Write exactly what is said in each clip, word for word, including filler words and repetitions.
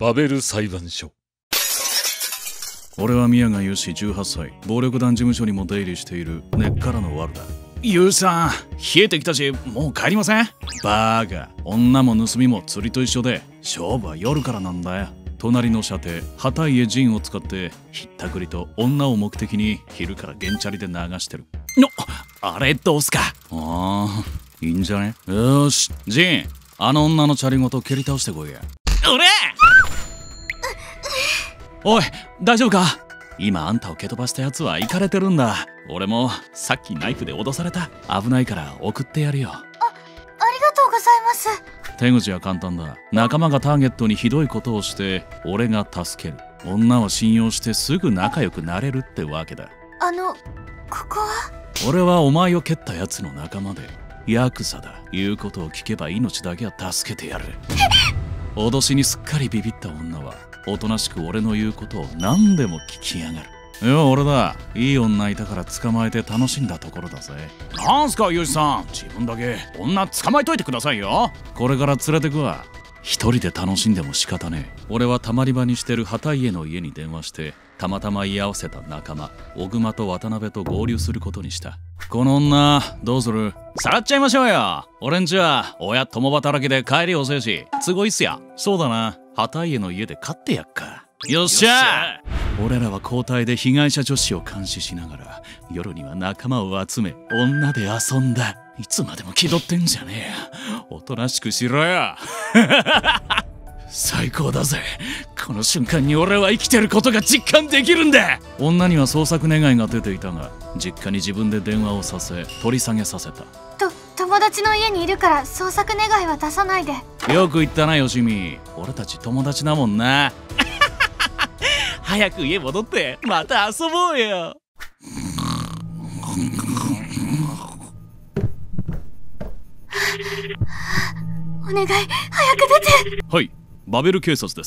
バベル裁判所。 俺は宮川雄志じゅうはっさい、暴力団事務所にも出入りしている根っからのワルだ。雄志さん、冷えてきたしもう帰りません？バーカ、女も盗みも釣りと一緒で勝負は夜からなんだよ。隣の射程旗家陣を使ってひったくりと女を目的に昼からゲンチャリで流してる。のあれどうすか？ああ、いいんじゃね？よし、陣、あの女のチャリごと蹴り倒してこいや。俺おい、大丈夫か？今あんたを蹴飛ばしたやつはイカれてるんだ。俺もさっきナイフで脅された。危ないから送ってやるよ。あ、ありがとうございます。 手口は簡単だ。仲間がターゲットにひどいことをして俺が助ける。女を信用してすぐ仲良くなれるってわけだ。 あの、ここは？ 俺はお前を蹴ったやつの仲間でヤクザだ。言うことを聞けば命だけは助けてやる。脅しにすっかりビビった女はおとなしく俺の言うことを何でも聞きやがる。いや、俺だ。いい女いたから捕まえて楽しんだところだぜ。なんすか、ユウシさん。自分だけ女捕まえといてくださいよ。これから連れてくわ。一人で楽しんでも仕方ねえ。俺はたまり場にしてる旗家の家に電話してたまたま居合わせた仲間小熊と渡辺と合流することにした。この女どうする？さらっちゃいましょうよ。俺んちは親共働きで帰り遅いし都合いいっすよ。そうだな、旗家の家で飼ってやっか。よっしゃ。俺らは交代で被害者女子を監視しながら夜には仲間を集め女で遊んだ。いつまでも気取ってんじゃねえよ。おとなしくしろよ。最高だぜ。この瞬間に俺は生きてることが実感できるんだ。女には捜索願いが出ていたが実家に自分で電話をさせ取り下げさせた。 と友達の家にいるから捜索願いは出さないで。 よく言ったな、よしみ。俺たち友達だもんな。早く家戻ってまた遊ぼうよ。 お願い、早く出て。 はい、バベル警察です。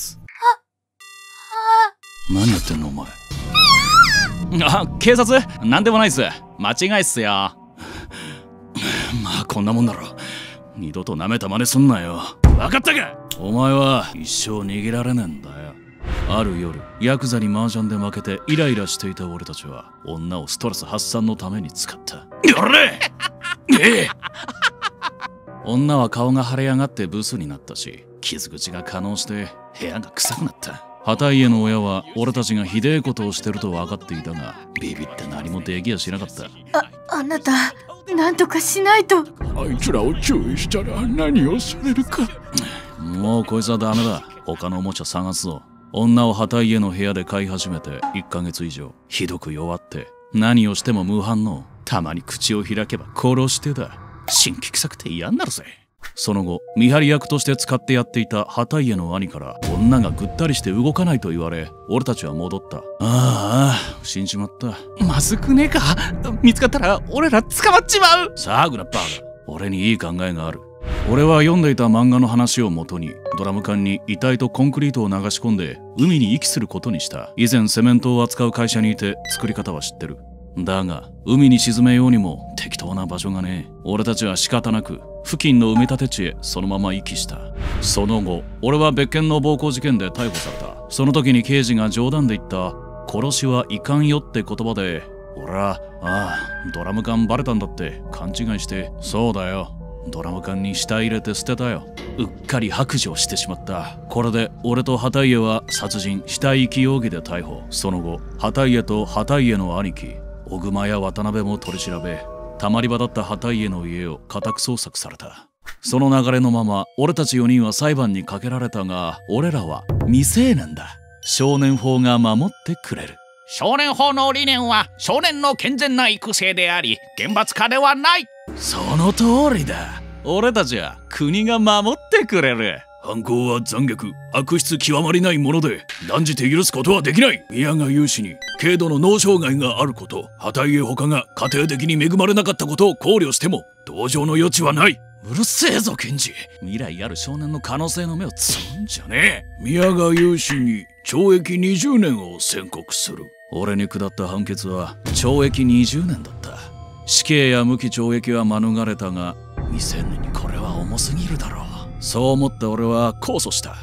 あ、あ、 何やってんのお前。あ、警察？なんでもないっす。間違いっすよ。まあこんなもんだろ。二度と舐めた真似すんなよ。分かったか？お前は一生逃げられねえんだよ。ある夜、ヤクザに麻雀で負けてイライラしていた俺たちは女をストレス発散のために使った。やれ！ええ！女は顔が腫れ上がってブスになったし傷口が化膿して部屋が臭くなった。旗家の親は俺たちがひでえことをしてると分かっていたがビビって何もできやしなかった。 あ、あなたなんとかしないと。 あいつらを注意したら何をされるか。 もうこいつはダメだ。他のおもちゃ探すぞ。女を旗家の部屋で飼い始めていっかげつ以上。ひどく弱って何をしても無反応。たまに口を開けば殺してだ。神気臭くて嫌になるぜ。その後見張り役として使ってやっていた旗家の兄から女がぐったりして動かないと言われ俺たちは戻った。ああ、死んじまった。 まずくねえか？見つかったら俺ら捕まっちまう。 さあぐらっバーガ。俺にいい考えがある。俺は読んでいた漫画の話をもとにドラム缶に遺体とコンクリートを流し込んで海に遺棄することにした。以前セメントを扱う会社にいて作り方は知ってる。だが海に沈めようにも適当な場所がねえ。俺たちは仕方なく付近の埋め立て地へそのまま遺棄した。その後俺は別件の暴行事件で逮捕された。その時に刑事が冗談で言った殺しはいかんよって言葉で俺はああドラム缶バレたんだって勘違いして、そうだよドラム缶に死体入れて捨てたよ。うっかり白状してしまった。これで俺と旗家は殺人死体遺棄容疑で逮捕。その後旗家と旗家の兄貴小熊や渡辺も取り調べ、たまり場だった旗家の家を家宅捜索された。その流れのまま俺たちよにんは裁判にかけられたが俺らは未成年だ。少年法が守ってくれる。 少年法の理念は少年の健全な育成であり厳罰化ではない。 その通りだ。俺たちは国が守ってくれる。犯行は残虐、悪質極まりないもので断じて許すことはできない。宮川雄志に軽度の脳障害があること、旗家他が家庭的に恵まれなかったことを考慮しても同情の余地はない。うるせえぞ検事。未来ある少年の可能性の目をつむんじゃねえ。宮川雄志に懲役にじゅうねんを宣告する。俺に下った判決は懲役にじゅうねんだった。死刑や無期懲役は免れたが未成年にこれは重すぎるだろう。そう思った俺は控訴した。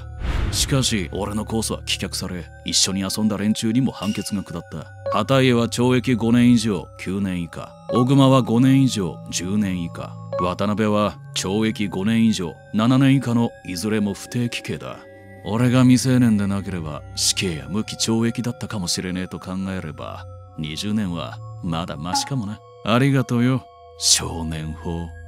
しかし俺のコースは棄却され、一緒に遊んだ連中にも判決が下った。畑家は懲役ごねん以上きゅうねん以下、小熊はごねん以上じゅうねん以下、渡辺は懲役ごねん以上ななねん以下のいずれも不定期刑だ。俺が未成年でなければ死刑や無期懲役だったかもしれねえと考えれば、にじゅうねんはまだマシかもな。ありがとうよ、少年法。